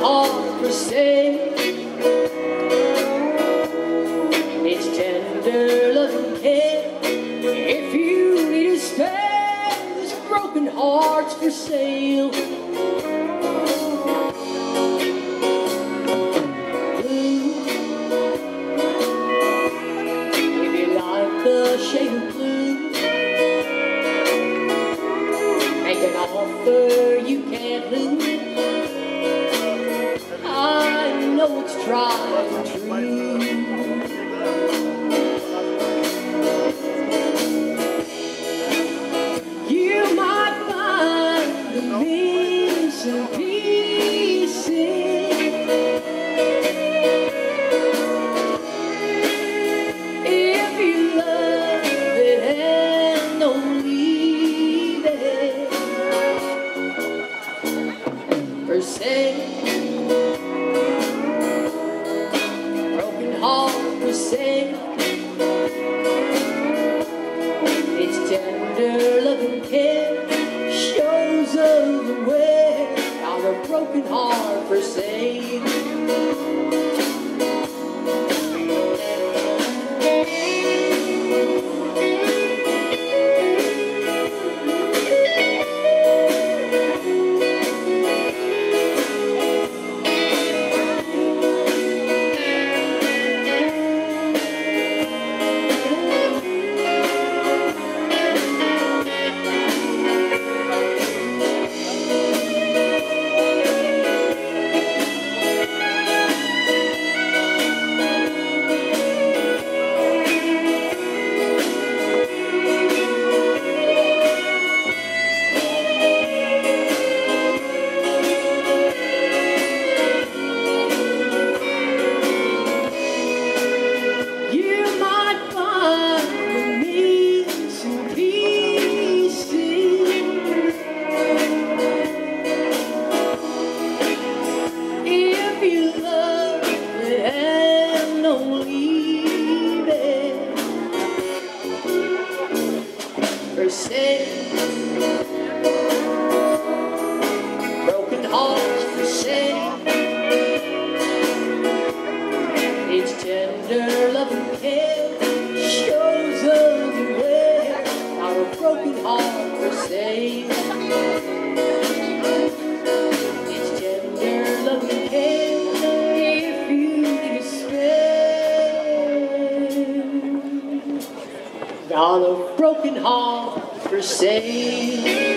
heart for sale. It's tender loving care. If you need a spare, this broken heart's for sale. The shade of blue, make an offer you can't lose. I know it's tried and true. You might find the missing pieces. For sale, broken heart for sale. It's tender loving care, shows of the way. Now a broken heart for sale. For sale, broken hearts for sale. It's tender loving care, shows of the way. Now a broken heart for sale. It's tender loving care. If you need a spare, got a broken heart for sale.